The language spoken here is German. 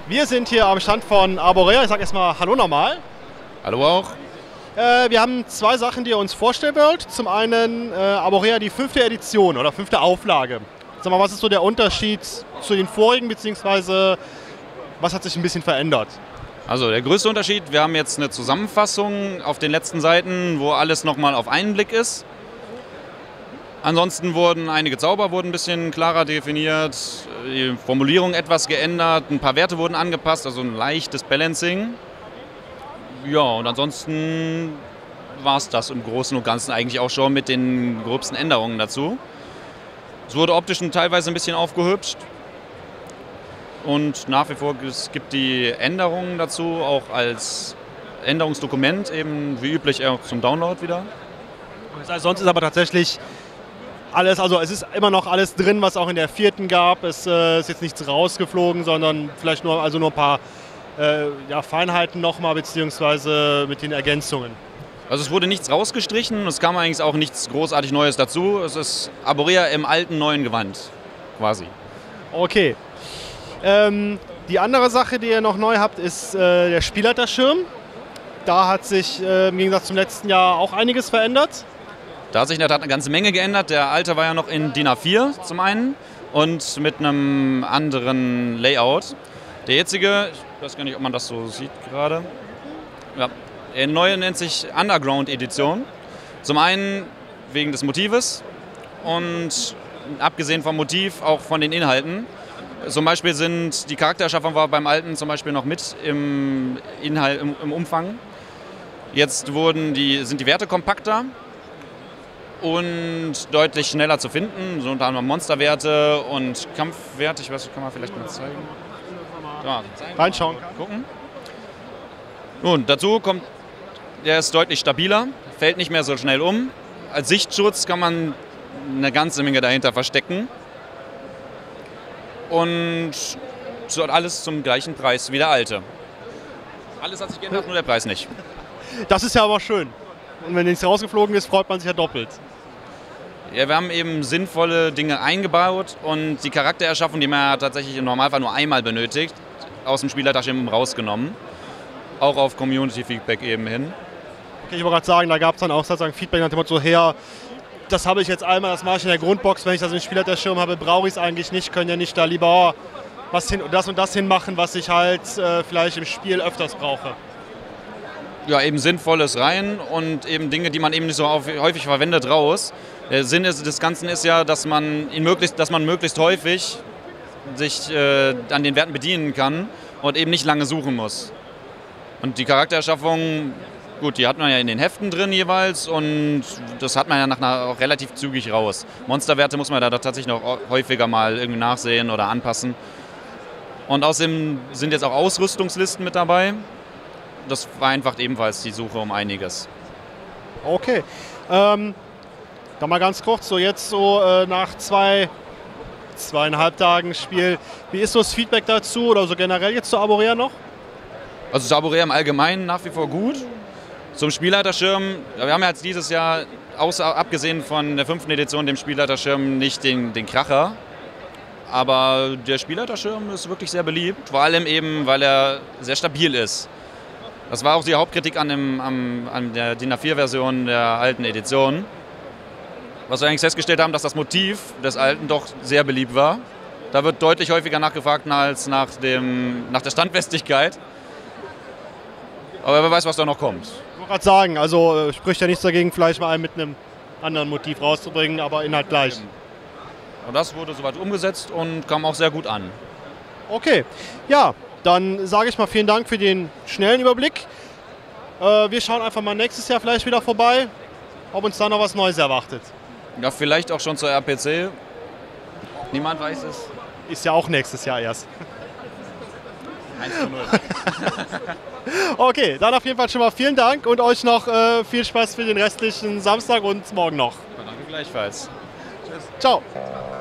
Wir sind hier am Stand von Arborea. Ich sage erstmal Hallo nochmal. Hallo auch. Wir haben zwei Sachen, die ihr uns vorstellen wollt. Zum einen Arborea die 5. Edition oder 5. Auflage. Sag mal, was ist so der Unterschied zu den vorigen, beziehungsweise was hat sich ein bisschen verändert? Also der größte Unterschied, wir haben jetzt eine Zusammenfassung auf den letzten Seiten, wo alles nochmal auf einen Blick ist. Ansonsten wurden einige Zauber ein bisschen klarer definiert, die Formulierung etwas geändert, ein paar Werte wurden angepasst, also ein leichtes Balancing. Ja, und ansonsten war es das im Großen und Ganzen eigentlich auch schon mit den gröbsten Änderungen dazu. Es wurde optisch teilweise ein bisschen aufgehübscht und nach wie vor es gibt die Änderungen dazu auch als Änderungsdokument, eben wie üblich auch zum Download wieder. Das heißt, sonst ist aber tatsächlich alles, also es ist immer noch alles drin, was auch in der 4. gab. Es ist jetzt nichts rausgeflogen, sondern vielleicht nur ein paar Feinheiten nochmal, beziehungsweise mit den Ergänzungen. Also es wurde nichts rausgestrichen, es kam eigentlich auch nichts großartig Neues dazu. Es ist Arborea im alten, neuen Gewand, quasi. Okay. Die andere Sache, die ihr noch neu habt, ist der Spielleiterschirm. Da hat sich im Gegensatz zum letzten Jahr auch einiges verändert. Da hat sich in der Tat eine ganze Menge geändert. Der alte war ja noch in DIN A4 zum einen und mit einem anderen Layout. Der jetzige, ich weiß gar nicht, ob man das so sieht gerade, ja, der neue nennt sich Underground Edition. Zum einen wegen des Motives und abgesehen vom Motiv auch von den Inhalten. Zum Beispiel sind die Charaktererschaffung war beim alten zum Beispiel noch mit im Inhalt, im Umfang. Jetzt sind die Werte kompakter und deutlich schneller zu finden. So unter anderem Monsterwerte und Kampfwerte. Ich weiß nicht, kann man vielleicht mal zeigen. Ja, reinschauen. Gucken. Nun, dazu kommt, der ist deutlich stabiler, fällt nicht mehr so schnell um. Als Sichtschutz kann man eine ganze Menge dahinter verstecken. Und alles zum gleichen Preis wie der alte. Alles hat sich geändert, nur der Preis nicht. Das ist ja aber schön. Und wenn nichts rausgeflogen ist, freut man sich ja doppelt. Ja, wir haben eben sinnvolle Dinge eingebaut und die Charaktererschaffung, die man ja tatsächlich im Normalfall nur einmal benötigt, aus dem Spielleiterschirm rausgenommen. Auch auf Community-Feedback eben hin. Okay, ich wollte gerade sagen, da gab es dann auch sozusagen Feedback nach dem Motto, das habe ich jetzt einmal, das mache ich in der Grundbox, wenn ich das im Spielleiterschirm habe, brauche ich es eigentlich nicht, können ja nicht da lieber das und das hinmachen, was ich halt vielleicht im Spiel öfters brauche. Ja, eben Sinnvolles rein und eben Dinge, die man eben nicht so häufig verwendet, raus. Der Sinn des Ganzen ist ja, dass man möglichst häufig sich an den Werten bedienen kann und eben nicht lange suchen muss. Und die Charaktererschaffung, gut, die hat man ja in den Heften drin jeweils und das hat man ja auch relativ zügig raus. Monsterwerte muss man da tatsächlich noch häufiger mal irgendwie nachsehen oder anpassen. Und außerdem sind jetzt auch Ausrüstungslisten mit dabei. Das vereinfacht ebenfalls die Suche um einiges. Okay. Dann mal ganz kurz, so jetzt nach 2,5 Tagen Spiel, wie ist so das Feedback dazu oder so generell jetzt zu Arborea noch? Also zu Arborea im Allgemeinen nach wie vor gut. Zum Spielleiterschirm, wir haben ja jetzt dieses Jahr, abgesehen von der 5. Edition, dem Spielleiterschirm nicht den Kracher. Aber der Spielleiterschirm ist wirklich sehr beliebt, vor allem eben, weil er sehr stabil ist. Das war auch die Hauptkritik an der DIN A4-Version der alten Edition. Was wir eigentlich festgestellt haben, dass das Motiv des alten doch sehr beliebt war. Da wird deutlich häufiger nachgefragt als nach der Standfestigkeit. Aber wer weiß, was da noch kommt. Ich wollte gerade sagen, also spricht ja nichts dagegen, vielleicht mal einen mit einem anderen Motiv rauszubringen, aber Inhalt gleich. Und das wurde soweit umgesetzt und kam auch sehr gut an. Okay, ja, dann sage ich mal vielen Dank für den schnellen Überblick. Wir schauen einfach mal nächstes Jahr vielleicht wieder vorbei, ob uns da noch was Neues erwartet. Ja, vielleicht auch schon zur RPC. Niemand weiß es. Ist ja auch nächstes Jahr erst. 1:0. Okay, dann auf jeden Fall schon mal vielen Dank und euch noch viel Spaß für den restlichen Samstag und morgen noch. Danke gleichfalls. Ciao.